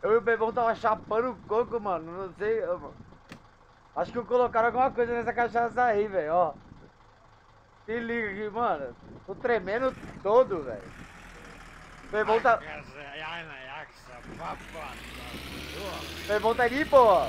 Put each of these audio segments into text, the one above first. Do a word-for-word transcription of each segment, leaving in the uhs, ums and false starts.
Eu e o Bebão tava chapando o coco, mano. Não sei, mano. Acho que colocaram alguma coisa nessa cachaça aí, velho, ó. Se liga aqui, mano. Tô tremendo todo, velho. O Bebão tá... O Bebão tá de boa.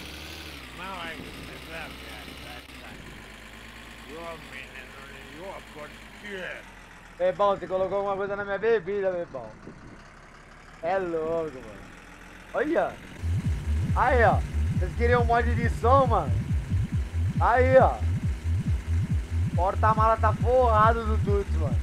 Bebão, você colocou alguma coisa na minha bebida, Bebão. É louco, mano. Olha. Aí, ó. Vocês queriam um mod de som, mano? Aí, ó. Porta-mala tá forrado do Tuts, mano.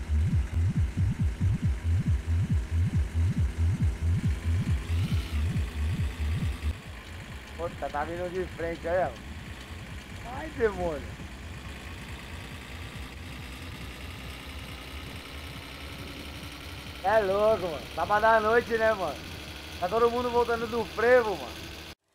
Puta, tá vindo de frente aí, ó. Ai, demônio. É louco, mano. Sábado à noite, né, mano? Tá todo mundo voltando do frevo, mano.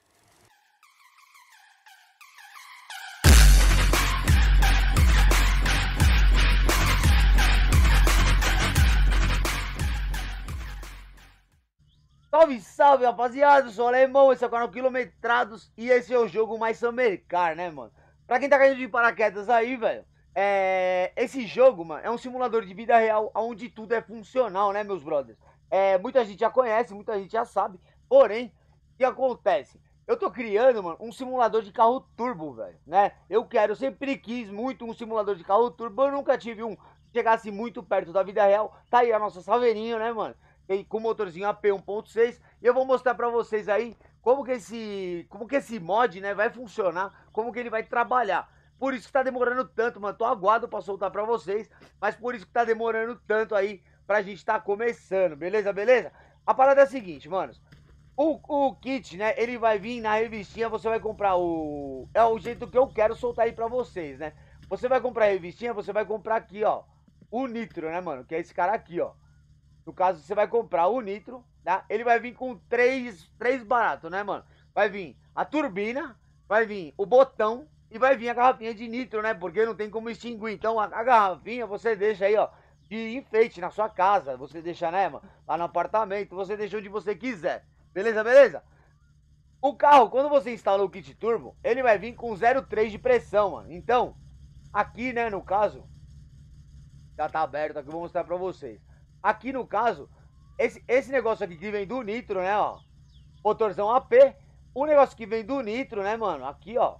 Salve, salve, rapaziada, eu sou o Alemão, esse é o canal Quilometrados e esse é o jogo mais Summer Car, né, mano? Pra quem tá caindo de paraquedas aí, velho, é... esse jogo, mano, é um simulador de vida real onde tudo é funcional, né, meus brothers? É, muita gente já conhece, muita gente já sabe, porém, o que acontece? Eu tô criando, mano, um simulador de carro turbo, velho, né? Eu quero, eu sempre quis muito um simulador de carro turbo, eu nunca tive um que chegasse muito perto da vida real. Tá aí a nossa Saveirinho, né, mano? Com motorzinho A P um ponto seis, e eu vou mostrar pra vocês aí como que esse, como que esse mod, né, vai funcionar, como que ele vai trabalhar. Por isso que tá demorando tanto, mano, tô aguardo pra soltar pra vocês, mas por isso que tá demorando tanto aí pra gente tá começando, beleza, beleza? A parada é a seguinte, manos, o, o kit, né, ele vai vir na revistinha, você vai comprar o... é o jeito que eu quero soltar aí pra vocês, né? Você vai comprar a revistinha, você vai comprar aqui, ó, o Nitro, né, mano, que é esse cara aqui, ó. No caso, você vai comprar o Nitro, tá? Ele vai vir com três, três baratos, né, mano? Vai vir a turbina, vai vir o botão e vai vir a garrafinha de nitro, né? Porque não tem como extinguir. Então, a, a garrafinha você deixa aí, ó, de enfeite na sua casa. Você deixa, né, mano? Lá no apartamento, você deixa onde você quiser. Beleza, beleza? O carro, quando você instala o kit turbo, ele vai vir com zero vírgula três de pressão, mano. Então, aqui, né, no caso, já tá aberto aqui, eu vou mostrar pra vocês. Aqui no caso, esse, esse negócio aqui que vem do Nitro, né, ó, motorzão A P, o negócio que vem do Nitro, né, mano, aqui, ó,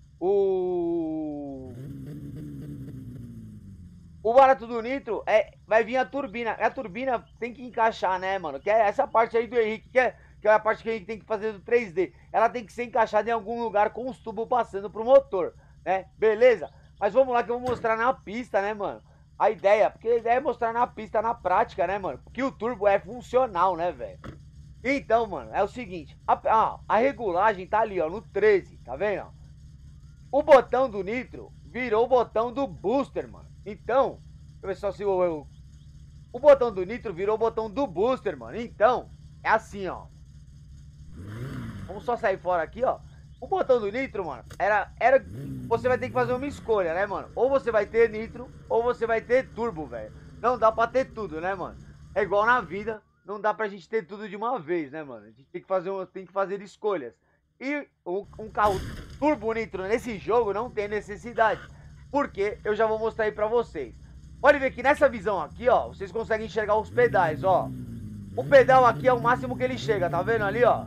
o... O barato do Nitro é, vai vir a turbina, a turbina tem que encaixar, né, mano, que é essa parte aí do Henrique, que é, que é a parte que a gente tem que fazer do três D, ela tem que ser encaixada em algum lugar com os tubos passando pro motor, né, beleza? Mas vamos lá que eu vou mostrar na pista, né, mano? A ideia, porque a ideia é mostrar na pista, na prática, né, mano? Que o turbo é funcional, né, velho? Então, mano, é o seguinte. A, a, a regulagem tá ali, ó, no treze, tá vendo? O botão do nitro virou o botão do booster, mano. Então, deixa eu ver só se eu, eu... O botão do nitro virou o botão do booster, mano. Então, é assim, ó. Vamos só sair fora aqui, ó. O botão do nitro, mano, era, era... Você vai ter que fazer uma escolha, né, mano? Ou você vai ter nitro, ou você vai ter turbo, velho. Não dá pra ter tudo, né, mano? É igual na vida, não dá pra gente ter tudo de uma vez, né, mano? A gente tem que fazer, tem que fazer escolhas. E um, um carro turbo nitro nesse jogo não tem necessidade. Porque eu já vou mostrar aí pra vocês. Pode ver que nessa visão aqui, ó, vocês conseguem enxergar os pedais, ó. O pedal aqui é o máximo que ele chega, tá vendo ali, ó?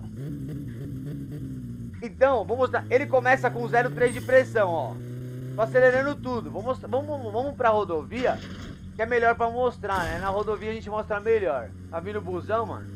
Então, vou mostrar. Ele começa com zero vírgula três de pressão, ó. Tô acelerando tudo. Vou mostrar, vamos, vamos pra rodovia, que é melhor pra mostrar, né? Na rodovia a gente mostra melhor. Tá vindo o busão, mano?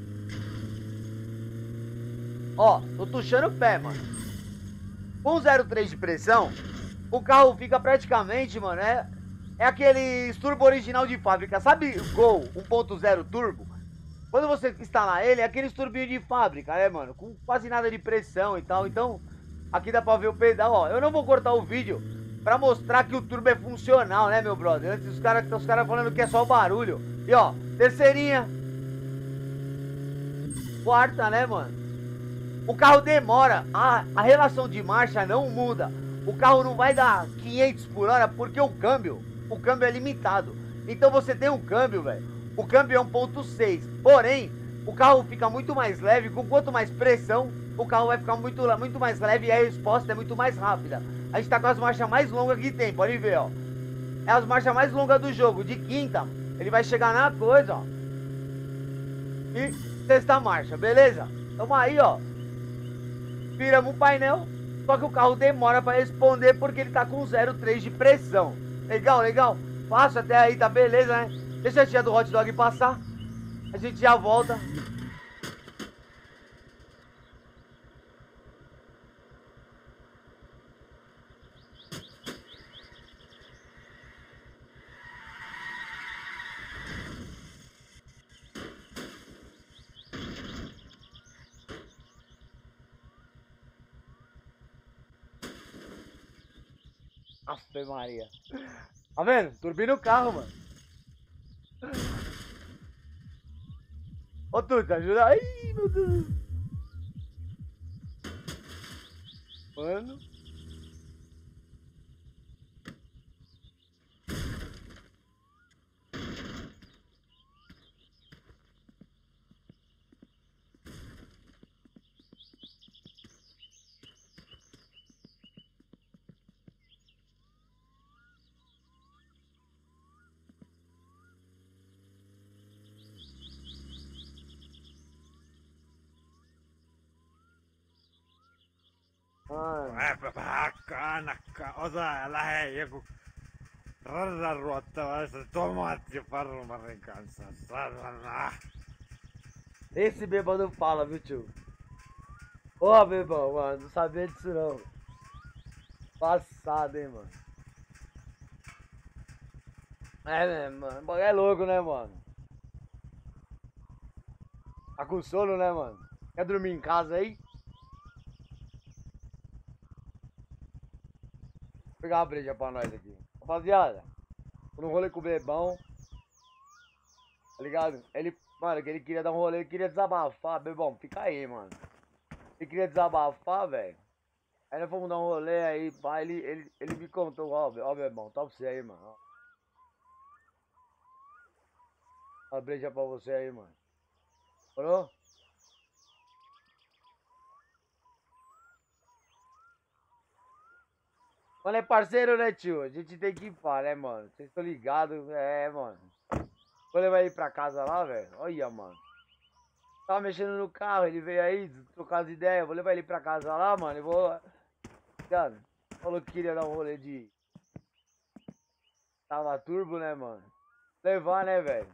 Ó, tô tuchando o pé, mano. Com zero vírgula três de pressão, o carro fica praticamente, mano, é, é aquele turbo original de fábrica. Sabe o Gol um ponto zero turbo? Quando você instalar ele, é aquele turbinho de fábrica, né, mano? Com quase nada de pressão e tal. Então, aqui dá pra ver o pedal, ó. Eu não vou cortar o vídeo pra mostrar que o turbo é funcional, né, meu brother? Antes os caras os cara falando que é só barulho. E, ó, terceirinha. Quarta, né, mano? O carro demora. A, a relação de marcha não muda. O carro não vai dar quinhentos por hora porque o câmbio, o câmbio é limitado. Então você tem um câmbio, velho. O câmbio é um ponto seis, porém, o carro fica muito mais leve, com quanto mais pressão, o carro vai ficar muito, muito mais leve e a resposta é muito mais rápida. A gente tá com as marchas mais longas que tem, pode ver, ó. É as marchas mais longas do jogo, de quinta, ele vai chegar na coisa, ó. E sexta marcha, beleza? Tamo aí, ó. Viramos o painel, só que o carro demora pra responder porque ele tá com zero vírgula três de pressão. Legal, legal? Fácil até aí, tá beleza, né? Deixa a tia do hot dog passar. A gente já volta. Ave Maria. Tá vendo? Turbina o carro, mano. Ô, Tuta, ajuda. Ai, meu Deus. Mano. Kannakka osaa ja lähde joku radanruottavaisen tomaattifarmarin kanssa, sarana. Esse bêbado não fala, viu, tio? Ô, bebão, mano, não sabia disso não. Passado, hein, mano. É, né, mano, o bagulho é louco, né, mano? Tá com sono, né, mano? Quer dormir em casa aí? Vou pegar uma breja pra nós aqui. Rapaziada, tô no rolê com o Bebão. Tá ligado? Ele, mano, que ele queria dar um rolê, ele queria desabafar. Bebão, fica aí, mano. Ele queria desabafar, velho. Aí nós fomos dar um rolê aí, pá, ele, ele, ele me contou, ó, ó, Bebão, tá pra você aí, mano. Ó. A breja pra você aí, mano. Parou? Mano, é parceiro, né, tio? A gente tem que ir pá, né, mano? Vocês estão ligados? É, mano. Vou levar ele pra casa lá, velho. Olha, mano. Tava mexendo no carro, ele veio aí, trocar as ideias. Vou levar ele pra casa lá, mano. E vou. Cara, falou que queria dar um rolê de. Tava turbo, né, mano? Levar, né, velho?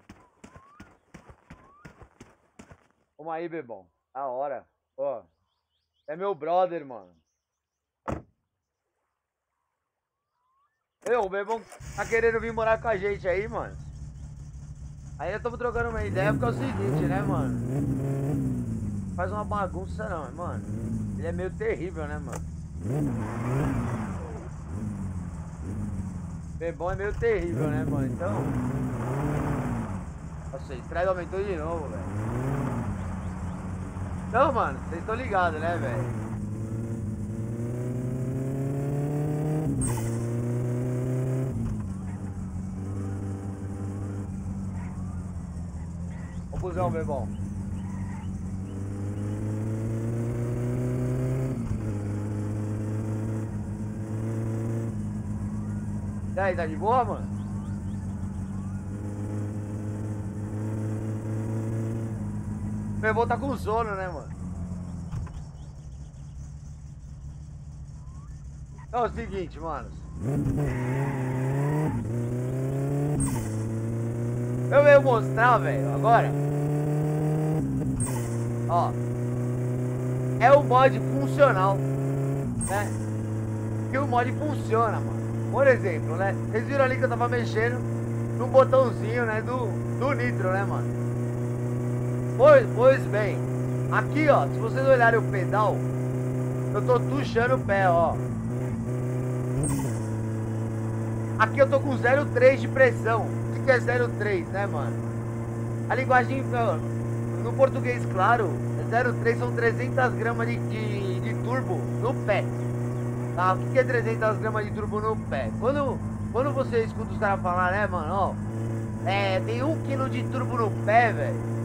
Vamos aí, Bebão. Da hora. Ó. É meu brother, mano. Eu, o Bebão tá querendo vir morar com a gente aí, mano. Aí estamos trocando uma ideia porque é o seguinte, né, mano? Faz uma bagunça não, mano. Ele é meio terrível, né, mano? Bebão é meio terrível, né, mano? Então. Nossa, o estresse aumentou de novo, velho. Então, mano, vocês estão ligados, né, velho? Busão, Bebão. E aí, tá de boa, mano? O Bebão tá com sono, né, mano? Então é o seguinte, mano. Eu venho mostrar, velho, agora. Ó. É o mod funcional, né? Que o mod funciona, mano. Por exemplo, né? Vocês viram ali que eu tava mexendo no botãozinho, né? Do, do nitro, né, mano? Pois, pois bem. Aqui, ó. Se vocês olharem o pedal, eu tô tuchando o pé, ó. Aqui eu tô com zero vírgula três de pressão. O que é zero vírgula três, né, mano? A linguagem, no português, claro, zero vírgula três são trezentas gramas de, de, de turbo no pé. Tá? O que é trezentas gramas de turbo no pé? Quando, quando você escuta os caras falar, né, mano, ó, é, tem um quilo de turbo no pé, velho.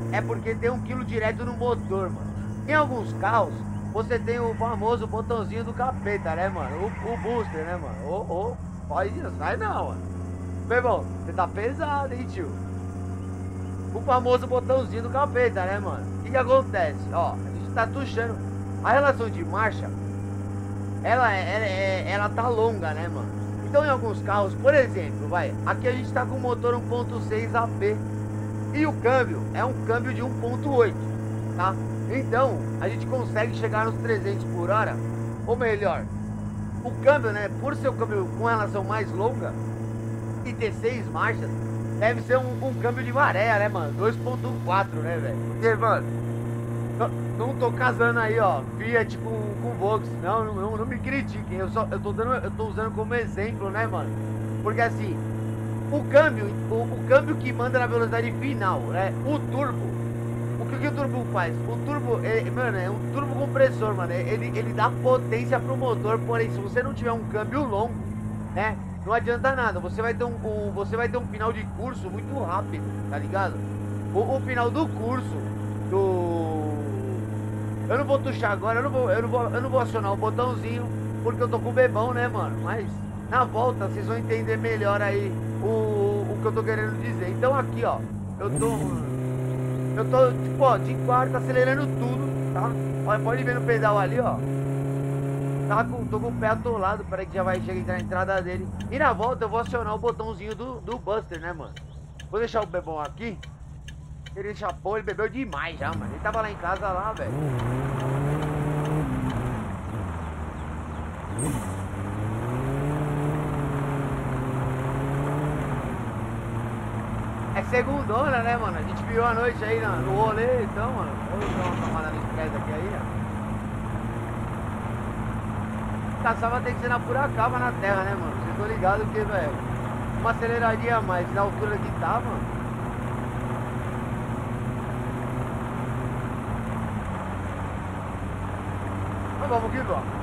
é porque tem um quilo direto no motor, mano. Em alguns carros, você tem o famoso botãozinho do capeta, né, mano? O, o booster, né, mano? Ô, ô, pode ir, sai não, mano. Meu irmão, você tá pesado, hein, tio? O famoso botãozinho do capeta, né, mano? O que que acontece? Ó, a gente tá tuchando. A relação de marcha, ela, é, ela, é, ela tá longa, né, mano? Então, em alguns carros, por exemplo, vai, aqui a gente tá com o motor um ponto seis A P e o câmbio é um câmbio de um ponto oito, tá? Então, a gente consegue chegar nos trezentos por hora, ou melhor, o câmbio, né, por ser um câmbio com relação mais longa e ter seis marchas, deve ser um, um câmbio de maré, né, mano? dois ponto quatro, né, velho? Porque, mano, não, não tô casando aí, ó, Fiat com, com Vox, não, não, não me critiquem, eu, só, eu, tô dando, eu tô usando como exemplo, né, mano? Porque assim, o câmbio, o, o câmbio que manda na velocidade final, né, o turbo, o que, que o turbo faz? O turbo, é, mano, é um turbo compressor, mano, ele, ele dá potência pro motor, porém, se você não tiver um câmbio longo, né, não adianta nada, você vai ter um, um, você vai ter um final de curso muito rápido, tá ligado? O, o final do curso do... Eu não vou tuchar agora, eu não vou, eu não vou, eu não vou acionar o botãozinho, porque eu tô com o bebão, né, mano? Mas na volta vocês vão entender melhor aí o, o que eu tô querendo dizer. Então aqui, ó, eu tô... Eu tô, tipo, ó, de quarta, acelerando tudo, tá? Olha, pode ver no pedal ali, ó. Tá com, tô com o pé atolado, peraí que já vai chegar na entrada dele. E na volta eu vou acionar o botãozinho do, do Buster, né, mano? Vou deixar o bebão aqui. Ele chapou, ele bebeu demais já, mano. Ele tava lá em casa lá, velho. É segundona, né, mano? A gente viu a noite aí no, no rolê, então, mano. Vou dar uma tomada nesse pés aqui aí, ó. Caçava tem que ser na pura cava na terra, né, mano? Vocês estão ligados que, velho, uma aceleradinha a mais na altura que tá, mano. Mas vamos que vamos.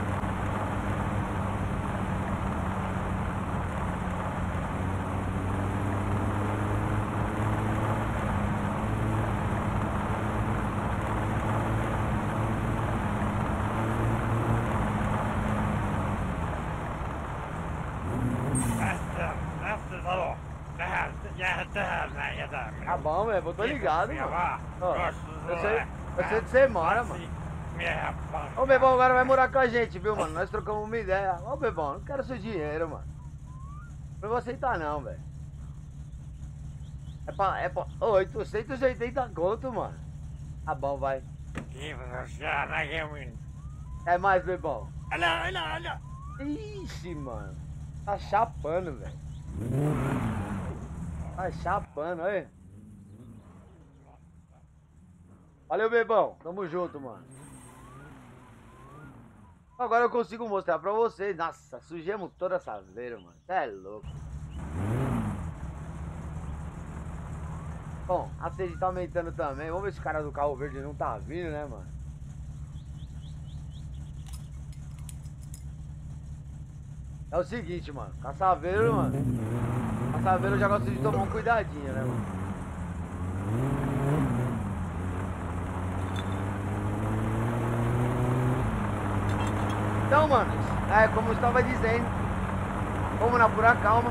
Tá bom, velho, eu tô ligado, mano. Ó, eu sei, eu sei onde você mora, mano. Ô, Bebão, agora vai morar com a gente, viu, mano? Nós trocamos uma ideia. Ô, Bebão, não quero seu dinheiro, mano. Não vou aceitar, não, velho. É pra, é pra oitocentos e oitenta conto, mano. Tá bom, vai. É mais, Bebão. Olha, olha, olha. Ixi, mano. Tá chapando, velho. Tá chapando, olha. Valeu, Bebão. Tamo junto, mano. Agora eu consigo mostrar pra vocês. Nossa, sujemos toda essa veira, mano. Cê é louco. Bom, a sede tá aumentando também. Vamos ver se o cara do carro verde não tá vindo, né, mano? É o seguinte, mano. Caçaveiro, mano. Caçaveiro já gosta de tomar um cuidadinho, né, mano? Então, mano, é como eu estava dizendo, vamos na pura calma.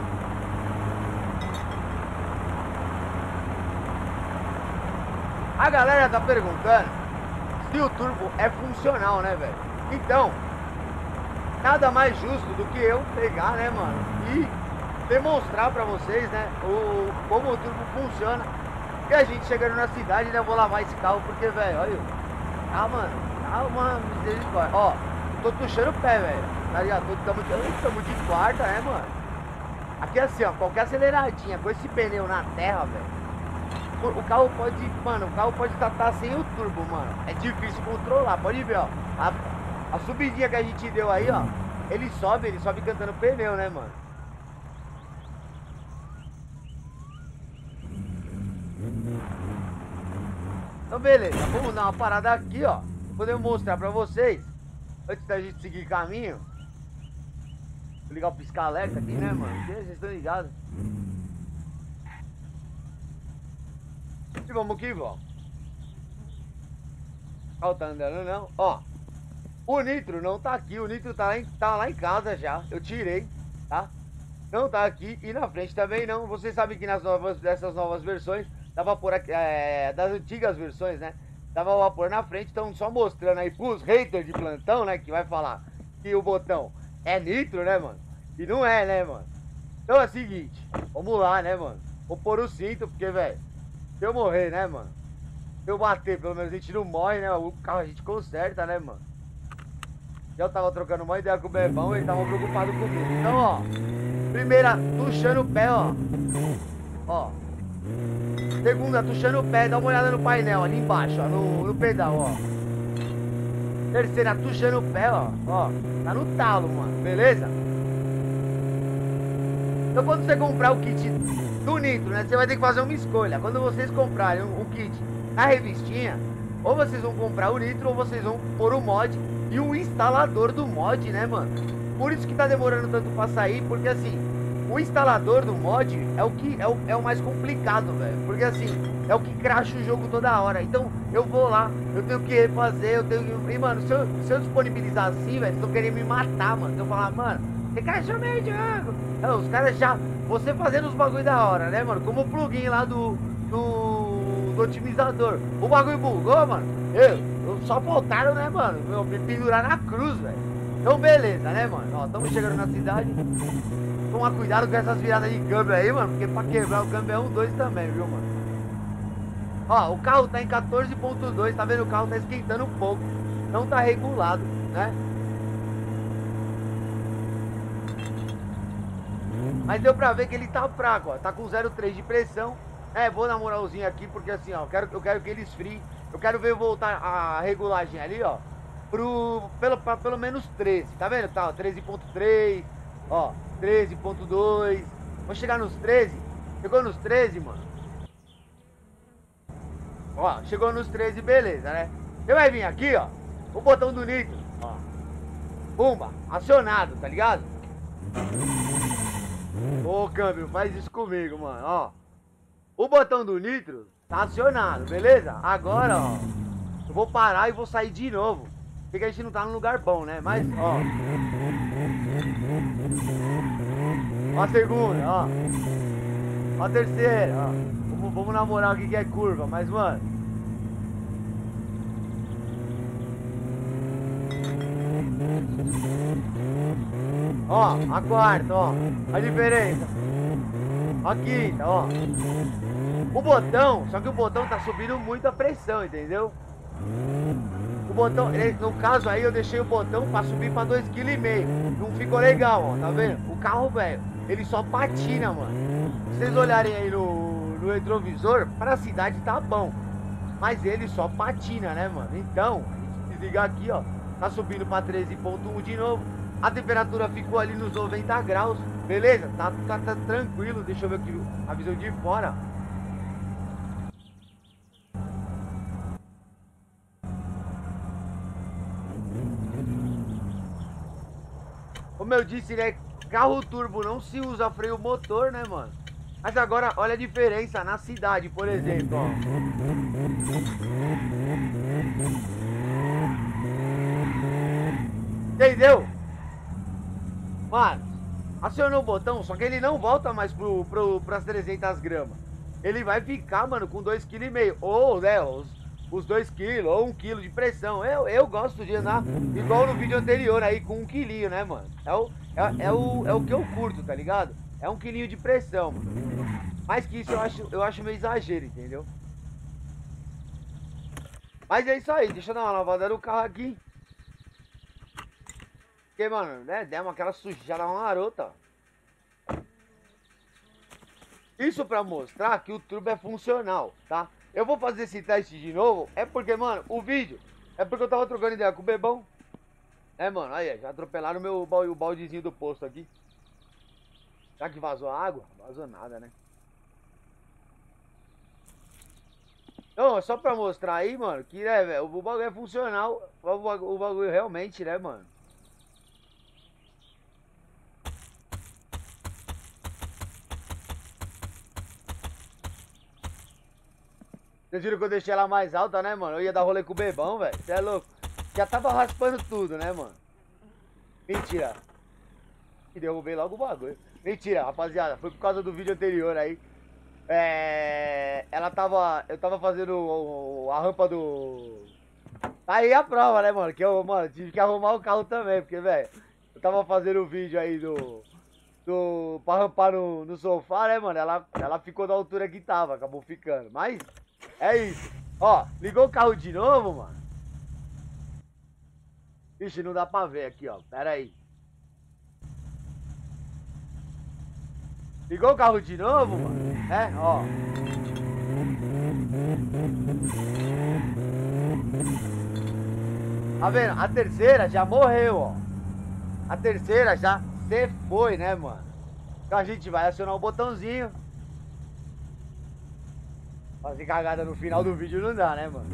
A galera tá perguntando se o turbo é funcional, né, velho? Então, nada mais justo do que eu pegar, né, mano, e demonstrar pra vocês, né, o, como o turbo funciona. E a gente chegando na cidade, né, eu vou lavar esse carro, porque, velho, olha, ah, mano, ah, mano, misericórdia, ó. Tô tuchando o pé, velho. Tá ligado? Tamo, tamo de quarta, né, mano? Aqui assim, ó, qualquer aceleradinha com esse pneu na terra, velho. O carro pode, mano, o carro pode estar sem o turbo, mano. É difícil controlar, pode ver, ó. A, a subidinha que a gente deu aí, ó. Ele sobe, ele sobe cantando pneu, né, mano? Então, beleza. Vamos dar uma parada aqui, ó. Poder mostrar pra vocês. Antes da gente seguir caminho, vou ligar o pisca-alerta aqui, né, mano? Porque vocês estão ligados. E vamos que vamos. Ó, tá andando não. Ó, o nitro não tá aqui. O nitro tá lá em, tá lá em casa já. Eu tirei, tá? Não tá aqui. E na frente também não. Vocês sabem que nas novas, dessas novas versões, dá pra pôr aqui, é, das antigas versões, né? Dava pra pôr na frente. Então só mostrando aí pros haters de plantão, né? Que vai falar que o botão é nitro, né, mano? E não é, né, mano? Então é o seguinte. Vamos lá, né, mano? Vou pôr o cinto, porque, velho, se eu morrer, né, mano? Se eu bater, pelo menos a gente não morre, né? O carro a gente conserta, né, mano? Eu tava trocando uma ideia com o Bebão e ele tava preocupado comigo. Então, ó. Primeira, tuchando o pé, ó. Ó. Segunda, tuchando o pé. Dá uma olhada no painel, ali embaixo, ó. No, no pedal, ó. Terceira, tuchando o pé, ó. Ó. Tá no talo, mano. Beleza? Então, quando você comprar o kit do nitro, né? Você vai ter que fazer uma escolha. Quando vocês comprarem um, um kit na revistinha, ou vocês vão comprar o nitro, ou vocês vão pôr o mod e o instalador do mod, né, mano? Por isso que tá demorando tanto pra sair, porque assim, o instalador do mod é o que é o, é o mais complicado, velho. Porque assim, é o que cracha o jogo toda hora. Então, eu vou lá, eu tenho que refazer, eu tenho que... E, mano, se eu, se eu disponibilizar assim, velho, eles estão querendo me matar, mano. Se eu falar, mano, você crashou meio jogo. Não, os caras já... Você fazendo os bagulho da hora, né, mano? Como o plugin lá do... do... do otimizador. O bagulho bugou, mano. Eu, eu só faltaram, né, mano? Eu me pendurar na cruz, velho. Então, beleza, né, mano? Ó, estamos chegando na cidade. Tomar cuidado com essas viradas de câmbio aí, mano. Porque pra quebrar o câmbio é um, dois também, viu, mano? Ó, o carro tá em quatorze ponto dois. Tá vendo? O carro tá esquentando um pouco. Não tá regulado, né? Mas deu pra ver que ele tá fraco, ó. Tá com zero vírgula três de pressão. É, vou na moralzinha aqui, porque assim, ó, eu quero, eu quero que ele esfrie. Eu quero ver voltar a regulagem ali, ó, pro, pelo, pra, pelo menos treze, tá vendo? Tá, treze ponto três, ó, treze ponto dois. Vou chegar nos treze. Chegou nos treze, mano. Ó, chegou nos treze, beleza, né? Você vai vir aqui, ó, o botão do nitro, ó. Pumba, acionado, tá ligado? Ô, câmbio, faz isso comigo, mano, ó. O botão do nitro tá acionado, beleza? Agora, ó, eu vou parar e vou sair de novo. Porque a gente não tá num lugar bom, né? Mas, ó. Ó a segunda, ó. Ó a terceira, ó. Vamos, vamos namorar aqui que é curva, mas, mano. Ó, a quarta, ó. A diferença. A quinta, ó. O botão, só que o botão tá subindo muito a pressão, entendeu? O botão, ele, no caso aí eu deixei o botão pra subir pra dois vírgula cinco quilos. Não ficou legal, ó, tá vendo? O carro, velho, ele só patina, mano. Se vocês olharem aí no, no retrovisor, pra cidade tá bom. Mas ele só patina, né, mano? Então, se desligar aqui, ó, tá subindo pra treze ponto um de novo. A temperatura ficou ali nos noventa graus, beleza? Tá, tá, tá tranquilo, deixa eu ver aqui a visão de fora. Como eu disse, né? Carro turbo não se usa freio motor, né, mano? Mas agora, olha a diferença na cidade, por exemplo, ó. Entendeu? Mano, acionou o botão, só que ele não volta mais pro, pro, pras trezentas gramas. Ele vai ficar, mano, com dois vírgula cinco quilos. Ou, né, os, os dois quilos, ou um quilo de pressão. Eu, eu gosto de andar igual no vídeo anterior aí, com um quilinho, né, mano? É o, é, é, o, é o que eu curto, tá ligado? É um quilinho de pressão, mano. Mais que isso eu acho, eu acho meio exagero, entendeu? Mas é isso aí, deixa eu dar uma lavada no carro aqui. Porque, mano, né, demos aquela sujada marota, ó. Isso pra mostrar que o turbo é funcional, tá? Eu vou fazer esse teste de novo, é porque, mano, o vídeo... É porque eu tava trocando ideia com o Bebão. É, mano, aí, já atropelaram o meu o baldezinho do posto aqui. Será que vazou a água? Vazou nada, né? Não, é só pra mostrar aí, mano, que, né, velho, o bagulho é funcional. O bagulho, o bagulho realmente, né, mano? Vocês viram que eu deixei ela mais alta, né, mano? Eu ia dar rolê com o bebão, velho. Você é louco. Já tava raspando tudo, né, mano? Mentira. E derrubei logo o bagulho. Mentira, rapaziada. Foi por causa do vídeo anterior aí. É... Ela tava... Eu tava fazendo o... a rampa do... Aí a prova, né, mano? Que eu, mano, tive que arrumar o carro também. Porque, velho, eu tava fazendo o vídeo aí do... do... Pra rampar no, no sofá, né, mano? Ela, ela ficou da altura que tava. Acabou ficando. Mas... é isso. Ó, ligou o carro de novo, mano. Ixi, não dá pra ver aqui, ó. Pera aí. Ligou o carro de novo, mano? É, ó. Tá vendo? A terceira já morreu, ó. A terceira já se foi, né, mano? Então a gente vai acionar o botãozinho. Fazer cagada no final do vídeo não dá, né, mano?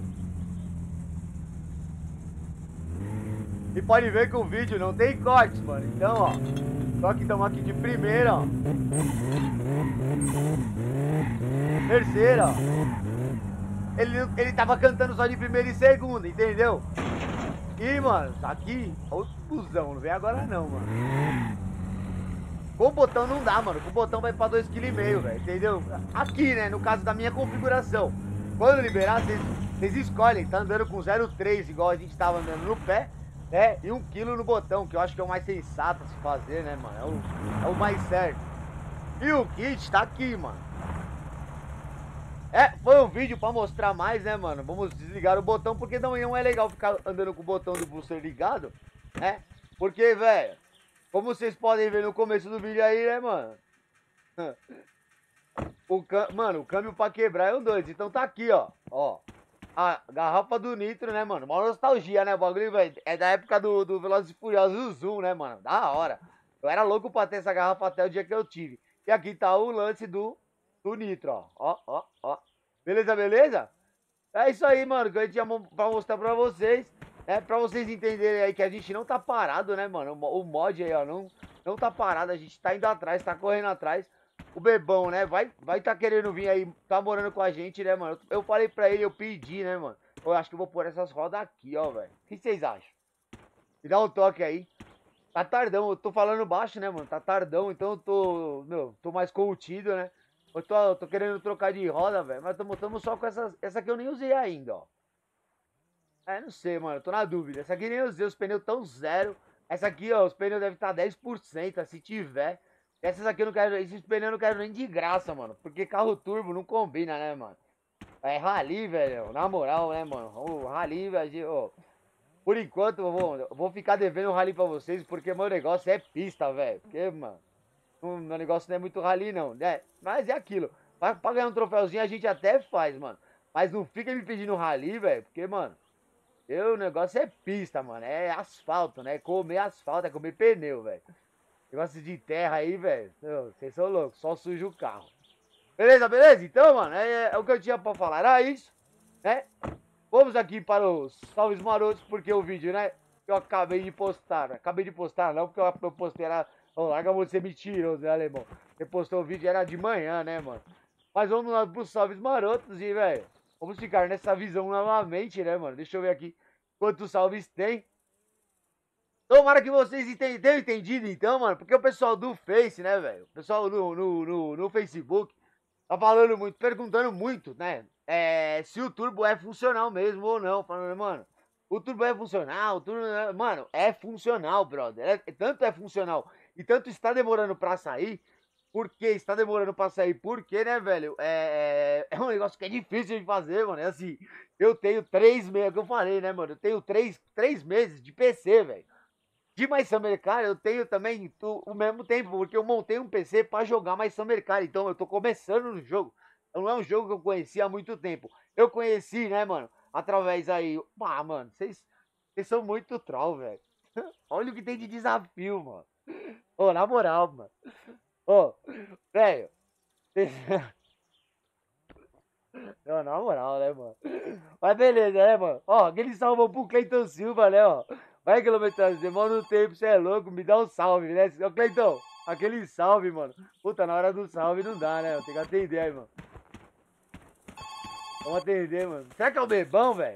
E pode ver que o vídeo não tem cortes, mano. Então, ó. Só que estamos aqui de primeira, ó. Terceira, ó. Ele, ele tava cantando só de primeira e segunda, entendeu? E, mano, tá aqui. Olha o busão, não vem agora não, mano. Com o botão não dá, mano. Com o botão vai pra dois vírgula cinco quilos, velho. Entendeu? Aqui, né? No caso da minha configuração. Quando liberar, vocês escolhem. Tá andando com zero vírgula três, igual a gente tava andando no pé. É, e um quilo no botão, que eu acho que é o mais sensato a se fazer, né, mano? É o, é o mais certo. E o kit tá aqui, mano. É, foi um vídeo pra mostrar mais, né, mano? Vamos desligar o botão, porque não é legal ficar andando com o botão do booster ligado, né? Porque, velho, como vocês podem ver no começo do vídeo aí, né, mano? O cam... Mano, o câmbio pra quebrar é o dois. Então tá aqui, ó. Ó. A garrafa do Nitro, né, mano? Uma nostalgia, né, o bagulho, velho? É da época do, do Velozes e Furiosos Zoom, né, mano? Da hora. Eu era louco pra ter essa garrafa até o dia que eu tive. E aqui tá o lance do, do Nitro, ó. Ó, ó, ó. Beleza, beleza? É isso aí, mano, que eu tinha pra mostrar pra vocês. É, pra vocês entenderem aí que a gente não tá parado, né, mano? O mod aí, ó, não, não tá parado. A gente tá indo atrás, tá correndo atrás. O bebão, né? Vai, vai tá querendo vir aí, tá morando com a gente, né, mano? Eu falei pra ele, eu pedi, né, mano? Eu acho que eu vou pôr essas rodas aqui, ó, velho. O que vocês acham? Me dá um toque aí. Tá tardão, eu tô falando baixo, né, mano? Tá tardão, então eu tô, meu, tô mais contido, né? Eu tô, eu tô querendo trocar de roda, velho. Mas tamo, tamo só com essa, essa aqui eu nem usei ainda, ó. É, não sei, mano, eu tô na dúvida. Essa aqui nem usei, os pneus tão zero. Essa aqui, ó, os pneus devem estar dez por cento, se tiver. Essas aqui eu não quero, esses pneus eu não quero nem de graça, mano. Porque carro turbo não combina, né, mano? É rally, velho. Na moral, né, mano? O rally, velho. Por enquanto, eu vou, eu vou ficar devendo um rally pra vocês. Porque meu negócio é pista, velho. Porque, mano, o meu negócio não é muito rally, não. Né? Mas é aquilo. Pra, pra ganhar um troféuzinho a gente até faz, mano. Mas não fica me pedindo rally, velho. Porque, mano, eu, o negócio é pista, mano. É asfalto, né? Comer asfalto, é comer pneu, velho. Negócio de terra aí, velho. Vocês são loucos, só suja o carro. Beleza, beleza? Então, mano, é, é o que eu tinha pra falar. Era isso, né? Vamos aqui para os salves marotos, porque o vídeo, né? Que eu acabei de postar. Né? Acabei de postar, não, porque eu, eu postei era. Ô, larga você mentiroso, né, alemão? Você postou o vídeo, era de manhã, né, mano? Mas vamos lá pros salves marotos e, velho, vamos ficar nessa visão novamente, né, mano? Deixa eu ver aqui quantos salves tem. Tomara que vocês tenham entendido, então, mano. Porque o pessoal do Face, né, velho? O pessoal no, no, no, no Facebook tá falando muito, perguntando muito, né? É, se o turbo é funcional mesmo ou não. Falando, mano, o turbo é funcional, o turbo é... Mano, é funcional, brother. É, tanto é funcional e tanto está demorando pra sair. Por que está demorando pra sair? Porque, né, velho? É, é um negócio que é difícil de fazer, mano. É assim, eu tenho três meses, que eu falei, né, mano? Eu tenho três, três meses de P C, velho. De My Summer Car eu tenho também o mesmo tempo, porque eu montei um P C pra jogar My Summer Car, então eu tô começando no jogo. Não é um jogo que eu conheci há muito tempo. Eu conheci, né, mano, através aí... Ah, mano, vocês são muito troll, velho. Olha o que tem de desafio, mano. Ô, oh, na moral, mano. Ô, oh, velho. Não, na moral, né, mano. Mas beleza, né, mano. Ó, aquele salvou pro Cleiton Silva, né, ó. Vai, quilometragem, demora um tempo, você é louco, me dá um salve, né? Ô, Cleiton, aquele salve, mano. Puta, na hora do salve não dá, né? Eu tenho que atender aí, mano. Vamos atender, mano. Será que é o Bebão, velho?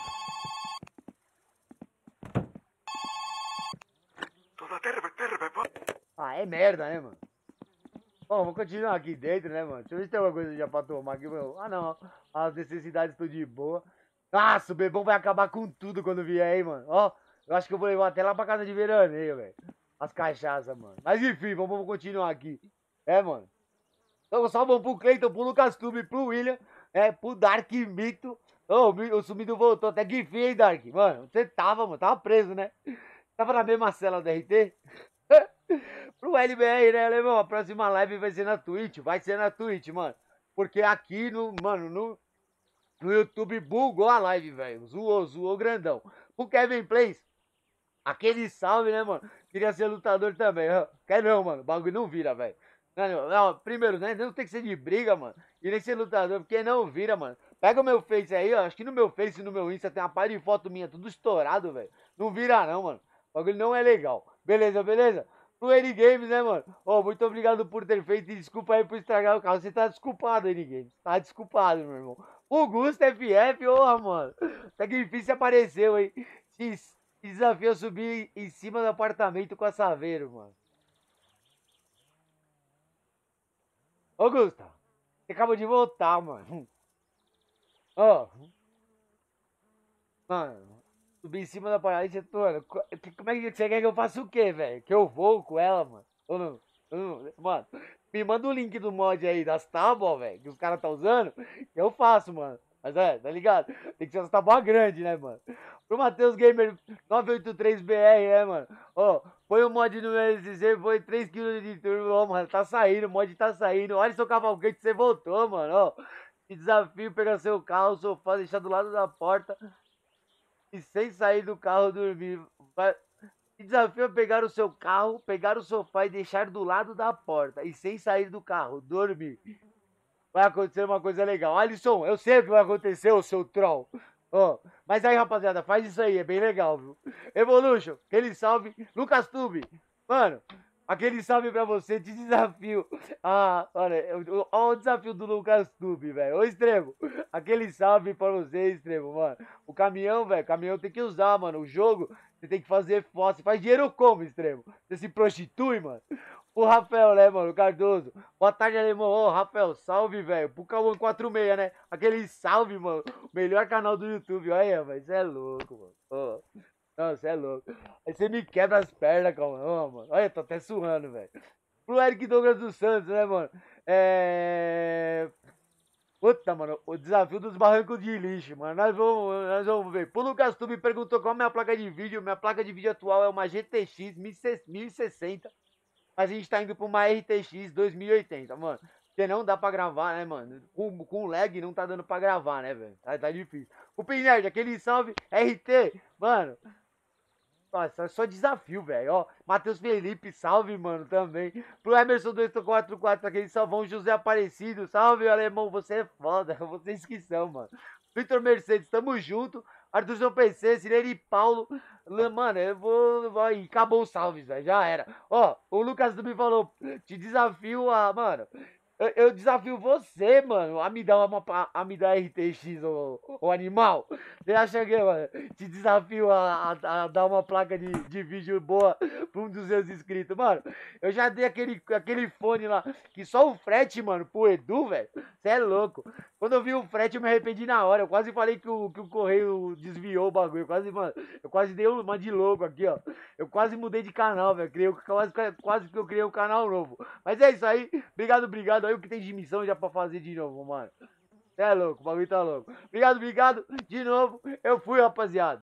Ah, é merda, né, mano? Bom, vou continuar aqui dentro, né, mano? Deixa eu ver se tem alguma coisa já pra tomar aqui, meu. Ah, não. As necessidades estão de boa. Nossa, o Bebão vai acabar com tudo quando vier aí, mano. Ó, eu acho que eu vou levar até lá pra casa de veraneio, velho. As cachaças, mano. Mas enfim, vamos, vamos continuar aqui. É, mano. Então, só vamos pro Cleiton, pro Lucas Tube, pro William, é, pro Dark Mito. Ô, oh, o sumido voltou. Até que enfim, hein, Dark? Mano, você tava, mano. Tava preso, né? Tava na mesma cela do R T? Pro L B R, né, Alemão? A próxima live vai ser na Twitch. Vai ser na Twitch, mano. Porque aqui no, mano, no, no YouTube bugou a live, velho. Zoou, zoou grandão. O Kevin Plays, aquele salve, né, mano? Queria ser lutador também. Quer não, mano. O bagulho não vira, velho. Não, não, primeiro, né? Não tem que ser de briga, mano. E nem ser lutador, porque não vira, mano. Pega o meu Face aí, ó. Acho que no meu Face e no meu Insta tem uma par de foto minha, tudo estourado, velho. Não vira, não, mano. O bagulho não é legal. Beleza, beleza? Pro N Games, né, mano? Ô, oh, muito obrigado por ter feito e desculpa aí por estragar o carro. Você tá desculpado, N Games. Tá desculpado, meu irmão. O Gusto F F, ô, mano. Até que difícil apareceu, hein? Se desafio a subir em cima do apartamento com a Saveiro, mano. Ô, Gustavo, você acabou de voltar, mano. Ó. Oh. Mano, subir em cima da parede, você mano, como é que você quer que eu faça o quê, velho? Que eu vou com ela, mano? Ou não? não? Mano, me manda o link do mod aí das tábuas, velho, que os caras tá usando, que eu faço, mano. Mas é, tá ligado? Tem que ser umas tábuas grandes, né, mano? Pro Matheus Gamer nove oito três B R, né, mano? Ó, oh, põe o mod no meu S C, foi três quilos de turbo, ó, mano, tá saindo, o mod tá saindo. Olha seu cavalcante, você voltou, mano, ó. Que desafio pegar seu carro, o sofá, deixar do lado da porta e sem sair do carro dormir. Que desafio é pegar o seu carro, pegar o sofá e deixar do lado da porta e sem sair do carro, dormir. Vai acontecer uma coisa legal. Alisson, eu sei o que vai acontecer, o seu troll. Ó, oh, mas aí, rapaziada, faz isso aí, é bem legal, viu? Evolution, aquele salve. Lucas Tube, mano, aquele salve pra você, te desafio. Ah, olha, olha o desafio do Lucas Tube, velho. Ô, Extremo, aquele salve pra você, Extremo, mano. O caminhão, velho, o caminhão tem que usar, mano. O jogo, você tem que fazer foto. Você faz dinheiro como, Extremo? Você se prostitui, mano? O Rafael, né, mano? O Cardoso. Boa tarde, alemão. Ô, oh, Rafael, salve, velho. Pro Cauã quarenta e seis, né? Aquele salve, mano. Melhor canal do YouTube. Olha, velho. Você é louco, mano. Oh. Não, você é louco. Aí você me quebra as pernas, Cauã. Oh, mano. Olha, tô até suando, velho. Pro Eric Douglas dos Santos, né, mano? É... Puta, mano, o desafio dos barrancos de lixo, mano. Nós vamos, nós vamos ver. Pro Lucas Tu me perguntou qual é a minha placa de vídeo. Minha placa de vídeo atual é uma G T X mil e sessenta. Mas a gente tá indo pra uma R T X dois mil e oitenta, mano. Porque não dá pra gravar, né, mano? Com, com lag não tá dando pra gravar, né, velho? Tá, tá difícil. O Pinerd, aquele salve R T, mano. Nossa, só desafio, velho. Ó, Matheus Felipe, salve, mano, também. Pro Emerson dois quatro quatro, aquele salvão José Aparecido. Salve, alemão, você é foda. Vocês que são, mano. Vitor Mercedes, tamo junto. Arthurzão P C, Cirene Paulo. Mano, eu vou. Vai, acabou os salves, velho. Já era. Ó, o Lucas me falou: te desafio a. Mano, eu, eu desafio você, mano, a me dar uma. A me dar R T X, o, o animal. Você acha que, mano, te desafio a, a, a dar uma placa de, de vídeo boa pra um dos seus inscritos? Mano, eu já dei aquele, aquele fone lá, que só o frete, mano, pro Edu, velho. Você é louco. Quando eu vi o frete, eu me arrependi na hora. Eu quase falei que o, que o correio desviou o bagulho. Eu quase, mano, eu quase dei uma de louco aqui, ó. Eu quase mudei de canal, velho. Criei, quase, quase que eu criei um canal novo. Mas é isso aí. Obrigado, obrigado. Aí o que tem de missão já pra fazer de novo, mano. Você é louco, o bagulho tá louco. Obrigado, obrigado. De novo, eu fui, rapaziada.